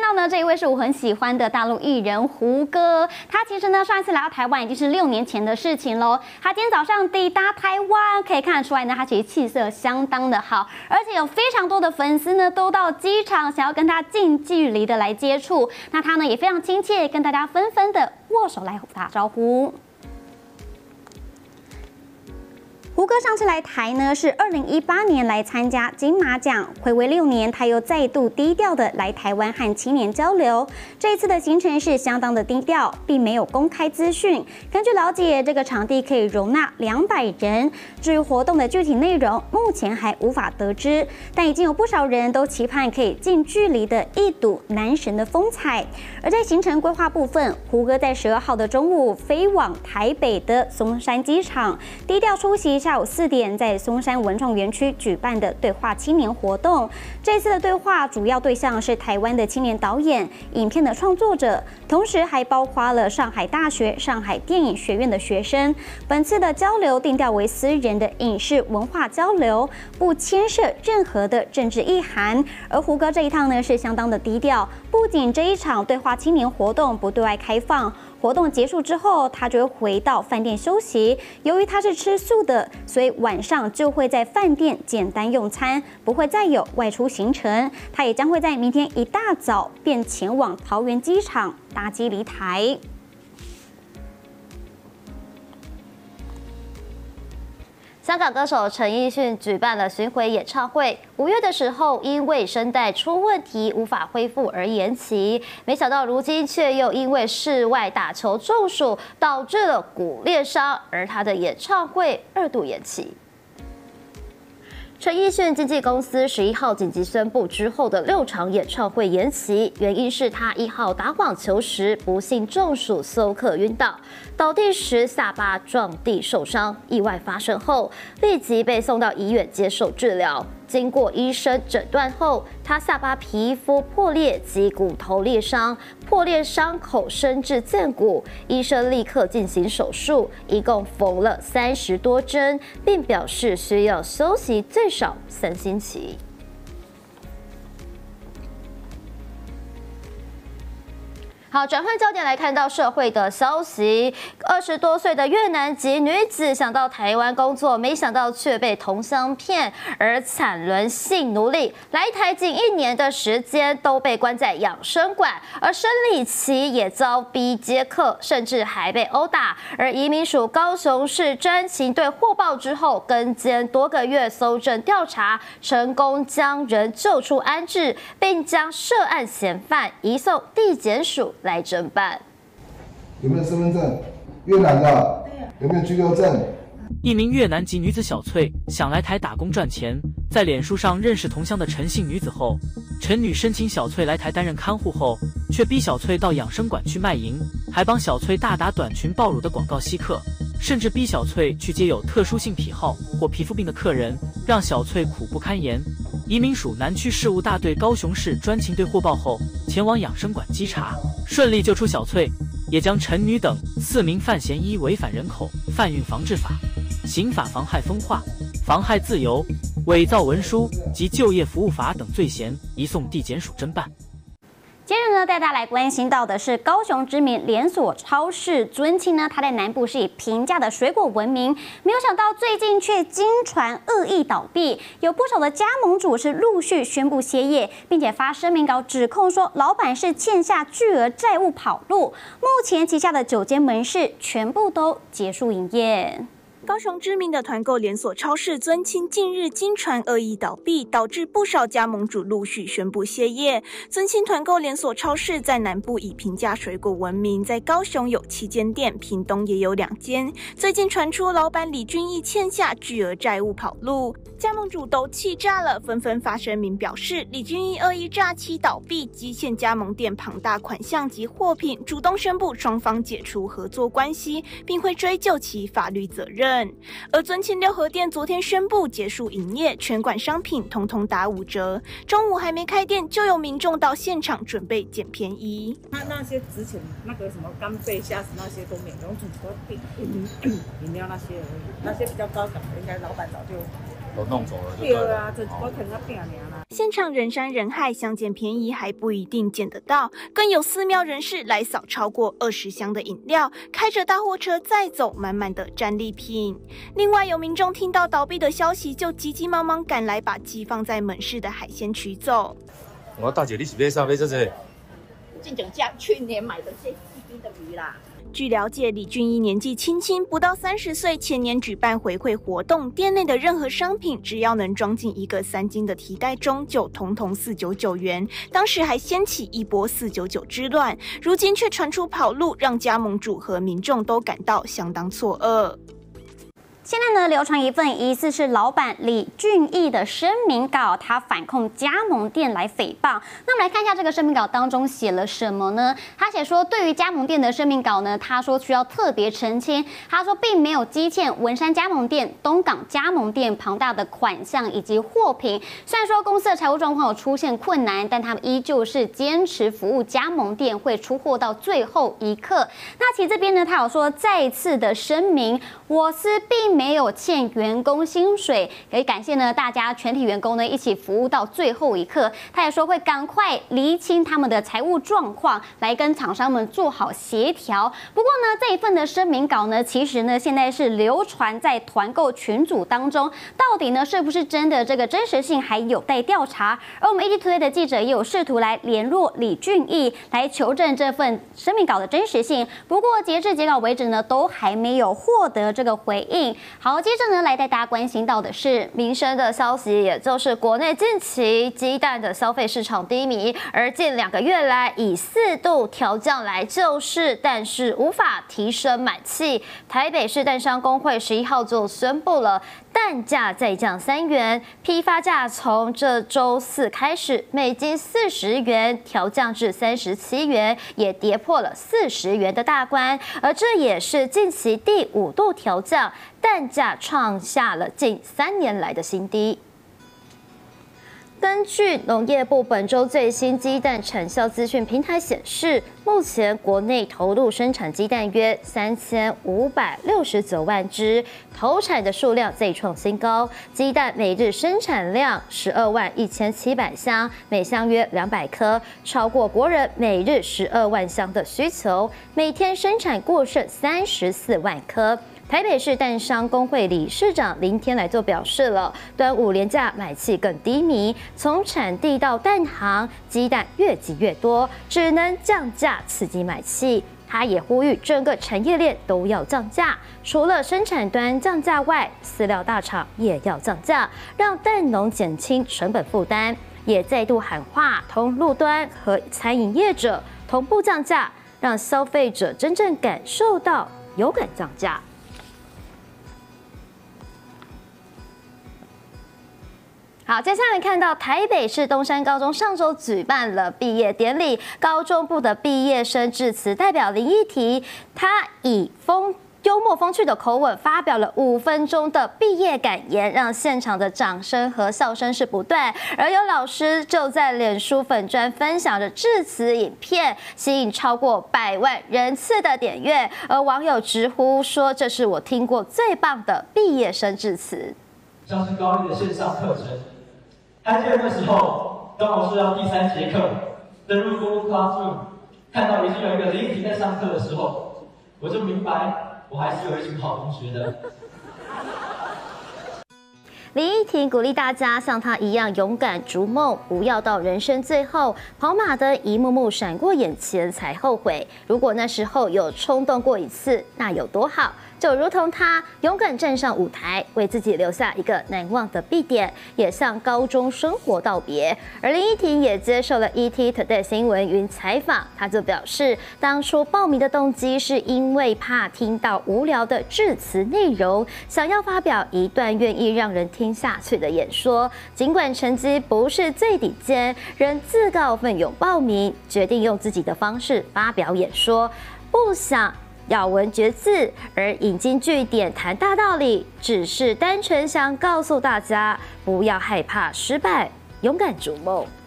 到呢，这一位是我很喜欢的大陆艺人胡歌。他其实呢，上一次来到台湾已经是6年前的事情喽。他今天早上抵达台湾，可以看得出来呢，他其实气色相当的好，而且有非常多的粉丝呢都到机场想要跟他近距离的来接触。那他呢也非常亲切，跟大家纷纷的握手来打招呼。胡歌上次来台呢，是2018年来参加金马奖，睽违6年，他又再度低调的来台湾和青年交流。这一次的行程是相当的低调，并没有公开资讯。根据了解，这个场地可以容纳200人。至于活动的具体内容，目前还无法得知，但已经有不少人都期盼可以近距离的一睹男神的风采。而在行程规划部分，胡歌在12号的中午飞往台北的松山机场，低调出席下午4点在松山文创园区举办的对话青年活动。这次的对话主要对象是台湾的青年导演、影片的创作者，同时还包括了上海大学、上海电影学院的学生。本次的交流定调为私人的影视文化交流，不牵涉任何的政治意涵。而胡歌这一趟呢是相当的低调，不仅这一场对话青年活动不对外开放。活动结束之后，他就会回到饭店休息。由于他是吃素的，所以晚上就会在饭店简单用餐，不会再有外出行程。他也将会在明天一大早便前往桃园机场搭机离台。香港歌手陈奕迅举办了巡回演唱会，5月的时候因为声带出问题无法恢复而延期，没想到如今却又因为室外打球中暑导致了骨裂伤，而他的演唱会2度延期。陈奕迅经纪公司11号紧急宣布之后的6场演唱会延期，原因是他1号打网球时不幸中暑休克晕倒，倒地时下巴撞地受伤，意外发生后立即被送到医院接受治疗。经过医生诊断后，他下巴皮肤破裂及骨头裂伤，破裂伤口深至剑骨，医生立刻进行手术，一共缝了30多针，并表示需要休息最少3星期。好，转换焦点来看到社会的消息，20多岁的越南籍女子想到台湾工作，没想到却被同乡骗，而惨沦性奴隶。来台仅1年的时间，都被关在养生馆，而生理期也遭逼接客，甚至还被殴打。而移民署高雄市专勤队获报之后，跟监多个月搜证调查，成功将人救出安置，并将涉案嫌犯移送地检署来侦办。 有没有身份证？越南的？有没有居留证？ 一名越南籍女子小翠想来台打工赚钱，在脸书上认识同乡的陈姓女子后，陈女申请小翠来台担任看护后，却逼小翠到养生馆去卖淫，还帮小翠大打短裙暴乳的广告稀客，甚至逼小翠去接有特殊性癖好或皮肤病的客人，让小翠苦不堪言。移民署南区事务大队高雄市专勤队获报后，前往养生馆稽查，顺利救出小翠，也将陈女等4名犯嫌依违反人口贩运防治法、刑法妨害风化、妨害自由、伪造文书及就业服务法等罪嫌移送地检署侦办。 接着呢，带大家来关心到的是高雄知名连锁超市尊庆呢，它在南部是以平价的水果闻名，没有想到最近却经传恶意倒闭，有不少的加盟主是陆续宣布歇业，并且发声明稿指控说老板是欠下巨额债务跑路。目前旗下的9间门市全部都结束营业。 高雄知名的团购连锁超市尊庆近日经传恶意倒闭，导致不少加盟主陆续宣布歇业。尊庆团购连锁超市在南部以平价水果闻名，在高雄有7间店，屏东也有2间。最近传出老板李俊毅欠下巨额债务跑路，加盟主都气炸了，纷纷发声明表示，李俊毅恶意诈欺倒闭，积欠加盟店庞大款项及货品，主动宣布双方解除合作关系，并会追究其法律责任。而尊庆六合店昨天宣布结束营业，全馆商品统统打5折。中午还没开店，就有民众到现场准备捡便宜。 那些之前那个什么干贝、虾子那些都没有，只饮料那些而已。那些比较高档的，应该老板早就都弄走了就对了。 对啊，这我啃到饼啦。 现场人山人海，想捡便宜还不一定捡得到，更有寺庙人士来扫超过20箱的饮料，开着大货车载走满满的战利品。另外，有民众听到倒闭的消息，就急急忙忙赶来把寄放在门市的海鲜取走。 我大姐，你是买啥买这些？ 进整价去年买的这1斤的鱼啦。 据了解，李俊义年纪轻轻，不到30岁，前年举办回馈活动，店内的任何商品只要能装进一个3斤的提袋中，就统统499元。当时还掀起一波499之乱，如今却传出跑路，让加盟主和民众都感到相当错愕。 现在呢，流传一份疑似是老板李俊义的声明稿，他反控加盟店来诽谤。那我们来看一下这个声明稿当中写了什么呢？他写说，对于加盟店的声明稿呢，他说需要特别澄清，他说并没有积欠文山加盟店、东港加盟店庞大的款项以及货品。虽然说公司的财务状况有出现困难，但他们依旧是坚持服务加盟店，会出货到最后一刻。那其实这边呢，他有说再次的声明，我司并没有欠员工薪水，也感谢呢大家全体员工呢一起服务到最后一刻。他也说会赶快厘清他们的财务状况，来跟厂商们做好协调。不过呢，这一份的声明稿呢，其实呢现在是流传在团购群组当中，到底呢是不是真的，这个真实性还有待调查。而我们 ETtoday 的记者也有试图来联络李俊义，来求证这份声明稿的真实性。不过截至截稿为止呢，都还没有获得这个回应。好，接着呢，来带大家关心到的是民生的消息，也就是国内近期鸡蛋的消费市场低迷，而近2个月来以4度调降来救市，但是无法提升买气。台北市蛋商工会11号就宣布了蛋价再降3元，批发价从这周4开始，每斤40元调降至37元，也跌破了40元的大关，而这也是近期第5度调降，蛋价创下了近3年来的新低。根据农业部本周最新鸡蛋产销资讯平台显示，目前国内投入生产鸡蛋约3569万只，投产的数量再创新高。鸡蛋每日生产量121700箱，每箱约200颗，超过国人每日12万箱的需求，每天生产过剩34万颗。台北市蛋商工会理事长林天来就表示了，端午连假买气更低迷，从产地到蛋行，鸡蛋越积越多，只能降价刺激买气。他也呼吁整个产业链都要降价，除了生产端降价外，饲料大厂也要降价，让蛋农减轻成本负担。也再度喊话同路端和餐饮业者同步降价，让消费者真正感受到有感降价。好，接下来看到台北市东山高中上周举办了毕业典礼，高中部的毕业生致辞代表林依婷，他以幽默风趣的口吻发表了5分钟的毕业感言，让现场的掌声和笑声是不断。而有老师就在脸书粉专分享着致辞影片，吸引超过100万人次的点阅。而网友直呼说：“这是我听过最棒的毕业生致辞。” 像是高一的线上课程。还记得那时候，刚好是要第3节课，登入 Google Classroom， 看到已经有一个林依婷在上课的时候，我就明白，我还是有一群好同学的。 林依婷鼓励大家像她一样勇敢逐梦，不要到人生最后，跑马灯一幕幕闪过眼前才后悔。如果那时候有冲动过一次，那有多好？就如同她勇敢站上舞台，为自己留下一个难忘的必点，也向高中生活道别。而林依婷也接受了 ETtoday 新闻云采访，她就表示，当初报名的动机是因为怕听到无聊的致辞内容，想要发表一段愿意让人听下去的演说。尽管成绩不是最顶尖，仍自告奋勇报名，决定用自己的方式发表演说，不想咬文嚼字，而引经据典谈大道理，只是单纯想告诉大家，不要害怕失败，勇敢逐梦。